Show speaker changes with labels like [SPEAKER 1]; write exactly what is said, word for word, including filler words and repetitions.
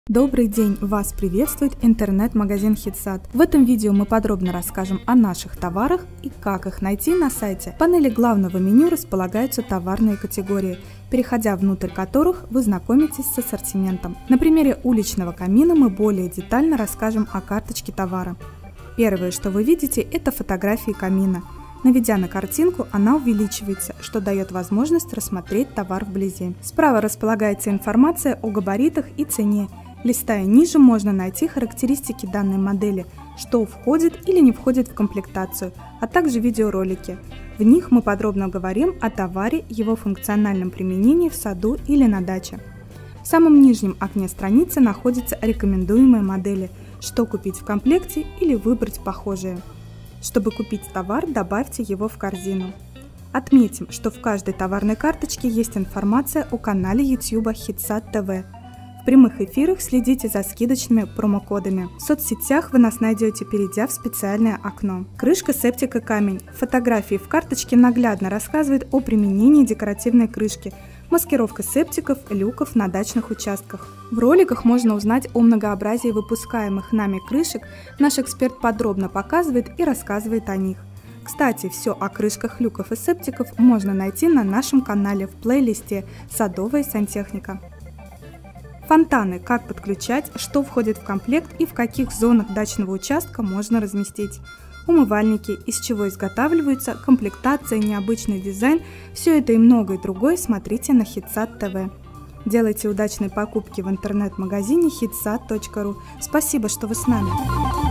[SPEAKER 1] Добрый день! Вас приветствует интернет-магазин HitSat. В этом видео мы подробно расскажем о наших товарах и как их найти на сайте. В панели главного меню располагаются товарные категории, переходя внутрь которых вы знакомитесь с ассортиментом. На примере уличного камина мы более детально расскажем о карточке товара. Первое, что вы видите, это фотографии камина. Наведя на картинку, она увеличивается, что дает возможность рассмотреть товар вблизи. Справа располагается информация о габаритах и цене. Листая ниже, можно найти характеристики данной модели, что входит или не входит в комплектацию, а также видеоролики. В них мы подробно говорим о товаре, его функциональном применении в саду или на даче. В самом нижнем окне страницы находятся рекомендуемые модели, что купить в комплекте или выбрать похожие. Чтобы купить товар, добавьте его в корзину. Отметим, что в каждой товарной карточке есть информация о канале YouTube HitSat ти ви. В прямых эфирах следите за скидочными промокодами. В соцсетях вы нас найдете, перейдя в специальное окно. Крышка септика камень. Фотографии в карточке наглядно рассказывают о применении декоративной крышки, маскировка септиков, люков на дачных участках. В роликах можно узнать о многообразии выпускаемых нами крышек. Наш эксперт подробно показывает и рассказывает о них. Кстати, все о крышках люков и септиков можно найти на нашем канале в плейлисте «Садовая сантехника». Фонтаны, как подключать, что входит в комплект и в каких зонах дачного участка можно разместить. Умывальники, из чего изготавливаются, комплектация, необычный дизайн – все это и многое другое смотрите на HitSat ти ви. Делайте удачные покупки в интернет-магазине хитсат точка ру. Спасибо, что вы с нами!